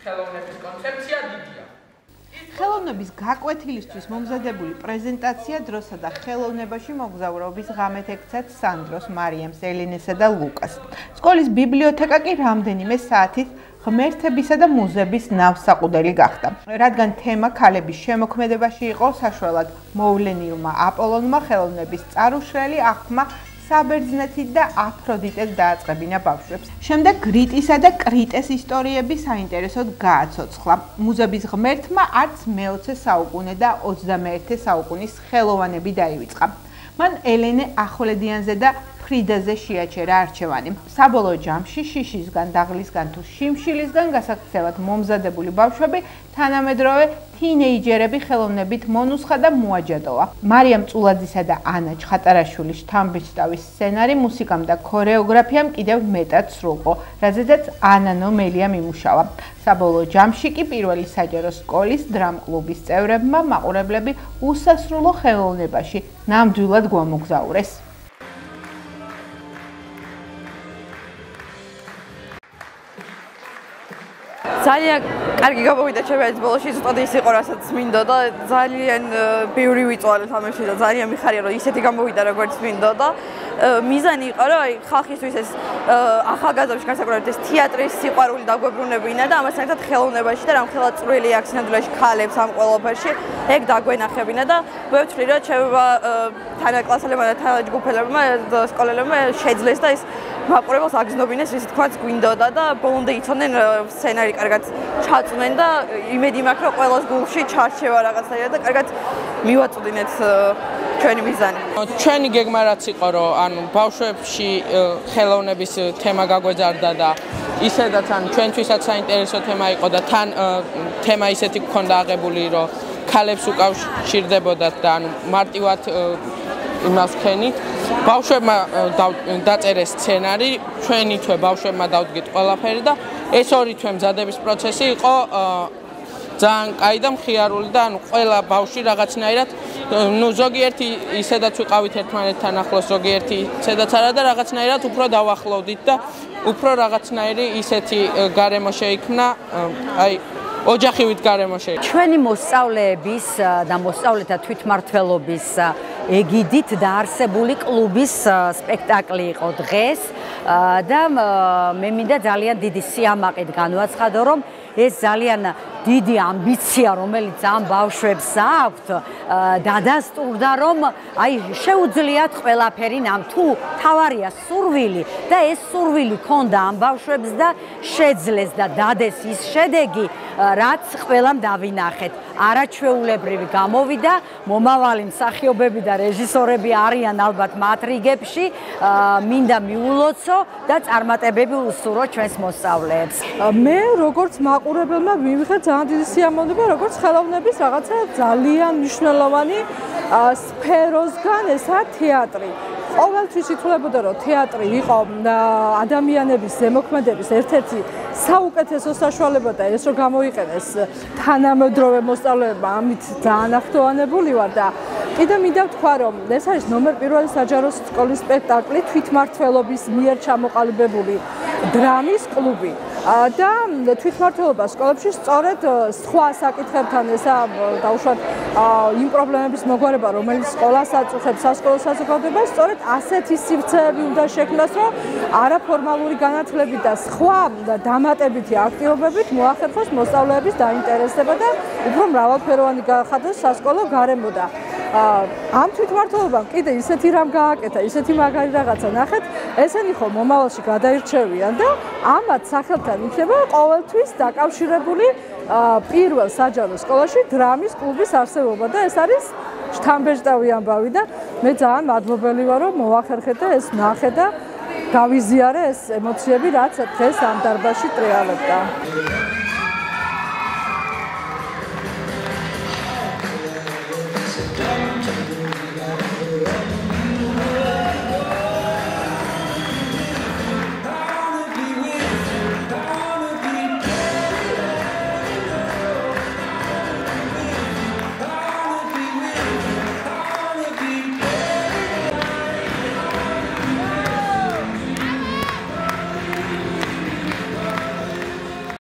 ხელოვნების კონცეფცია დიდია. ხელოვნების გაკვეთილისთვის მომზადებული პრეზენტაცია დროსა და ხელოვნებაში მოგზაურობის ღამეთ ექცათ სანდროს, მარიამს, ელენესა და ლუკას. სკოლის ბიბლიოთეკა კი რამდენიმე საათით ღმერთებისა და მუზების ნავსაყუდელი გახდა. რადგან თემა ქალების შემოქმედებაში იყო, საშუალად მოვლენილმა აპოლონმა ხელოვნების წარუშრელი აღქმა საბერძნეთით და აფროდიტეს დააწყებინა ბავშვებს. შემდეგ გრიტისა და კრიტეს ისტორიები საინტერესოდ გააცოცხლა. მუზების ღმერთმა არც მე-20 საუკუნე და 21 საუკუნის ხელოვანები დაივიწყა. მან ელენე ახვლედიანზე და ფრიდაზე შეაჩერა არჩევანი. საბოლოო ჯამში შიშისგან, დაღლისგან თუ შიმშილისგან გასაქცევად მომზადებული ბავშვები თანამედროვე თინეიჯერები ხელოვნებით მონუსხა და მოაჯადოა. მარიამ წულაძისა და ანა ჩხატარაშვილის შთამბეჭდავის სცენარი, მუსიკამ და ქორეოგრაფიამ კიდევ მეტად სრულყო, რაზედაც ანანო მელიამ იმუშავა. საბოლოო ჯამში კი პირველი საჯარო სკოლის დრამკლუბის წევრებმა მაყურებლები უსასრულო ხელოვნებაში ნამდვილად გვამოგზაურეს. ძალიან კარგი გამოვიდა ჩემს ბოლოში, ზუსტად ის იყო, რასაც მინდოდა. ძალიან ბევრი ვიწვალეთ ამაში და ძალიან მიხარია, რომ ისეთი გამოვიდა, როგორც მინდოდა. მიზანი იყო, რომ ხალხისთვის ეს ახალგაზრდებში განსაკუთრებით ეს თეატრის სიყვარული დაგვებრუნებინა და ამასთან ერთად ხელოვნებაში და რამხელა წვრილი აქ სინამდვილეში ქალებს ამ ყველაფერში ეგ დაგვენახებინა და ვევთვლი, რომ ჩემმა თანაკლასელებმა და თანაჯგუფელებმა და სკოლელებმა შეძლეს და ის მაყურებელს აგზნობინეს, რის თქმაც გვინდოდა და ბოლომდე იცოდნენ სცენარი კარგად ჩაწვნენ და იმედი მაქვს, რომ ყველას გულში ჩარჩევა რაღაცაა და კარგად მივაწვდინეთ ჩვენი მიზანი. ჩვენი გეგმა რაც იყო, რომ ანუ ბავშვებში ხელოვნების თემა გაგვეძარდა და ისედაც ანუ ჩვენთვისაც საინტერესო თემა იყო და თან თემა ისეთი გქონდა აღებული, რომ ქალებს უკავშირდებოდათ და ანუ მარტივად იმას ვქენით. ბავშვებმა დაწერეს სცენარი, ჩვენი თვე ბავშვებმა დავდგეთ ყველაფერი და ეს ორი თვე მზადების პროცესი იყო ძალიან კაი და მხიარული და ანუ ყველა ბავშვი რაღაცნაირად ნუ ზოგიერთი ისედაც ვიყავით ერთმანეთთან ახლოს, ზოგიერთი ისედაც არა და რაღაცნაირად უფრო დავახლოვდით და უფრო რაღაცნაირი ისეთი გარემო შეიქმნა, აი ოჯახივით გარემო შეიქმნა. ჩვენი მოსწავლეების და მოსწავლეთა თვითმმართველობის ეგიდით დაარსებული კლუბის სპექტაკლი იყო დღეს და მე მინდა ძალიან დიდი სიამაყით განვაცხადო, რომ ეს ძალიან დიდი ამბიცია, რომელიც ამ ბავშვებს აქვთ, დადასტურდა, რომ აი შეუძლიათ ყველაფერი თუ თავარია სურვილი და ეს სურვილი ქონდა ამ ბავშვებს და შეძლეს და დადეს ის შედეგი, რაც ყველამ დავინახეთ. არაჩვეულებრივი გამოვიდა, მომავალი მსახიობები და რეჟისორები არიან ალბათ მათ რიგებში, მინდა მიულოცო და წარმატებები უსურვო ჩვენს მოსწავლეებს. მე როგორც მაყურებელმა მივიღე ძალიან დიდი სიამოვნება, როგორც ხელოვნების რაღაცა ძალიან მნიშვნელოვანი სფეროსგან ესაა თეატრი. ყოველთვის ითვლებოდა, რომ თეატრი იყო ადამიანების ზემოქმედების ერთ-ერთი საუკეთესო საშუალება და ეს რომ გამოიყენეს თანამედროვე მოსწავლეებმა, ამით ძალიან ახლოვანებული ვარ და კიდევ მინდა ვთქვა, რომ ეს არის ნომერ პირველი საჯარო სკოლის სპექტაკლი თვითმმართველობის მიერ ჩამოყალიბებული დრამის კლუბი და თვითმმართველობა სკოლებში სწორედ სხვა საკითხებთან ესა დაუშვათ იმ პრობლემების მოგვარება, რომელიც სკოლას აწუხებს, სასკოლო საზოგადოებას, სწორედ ასეთი სივრცეები უნდა შექმნას, რომ არაფორმალური განათლებით და სხვა დამატებითი აქტივობებით მოახერხოს მოსწავლეების დაინტერესება და უფრო მრავალფეროვანი გახადოს სასკოლო გარემო და ამ თვითმმართველობამ კიდე ისეთი რამ გააკეთა, ისეთი მაგარი რაღაცა ნახეთ, ესენი ხო მომავალში გადაირჩევიან და ამათ სახელთან იქნება ყოველთვის დაკავშირებული პირველ საჯარო სკოლაში დრამის კლუბის არსებობა და ეს არის შთამბეჭდავი ამბავი და მე ძალიან მადლობელი ვარ, რომ მოახერხეთ და ეს ნახე და გავიზიარე ეს ემოციები, რაც დღეს ამ დარბაზში ტრიალებდა.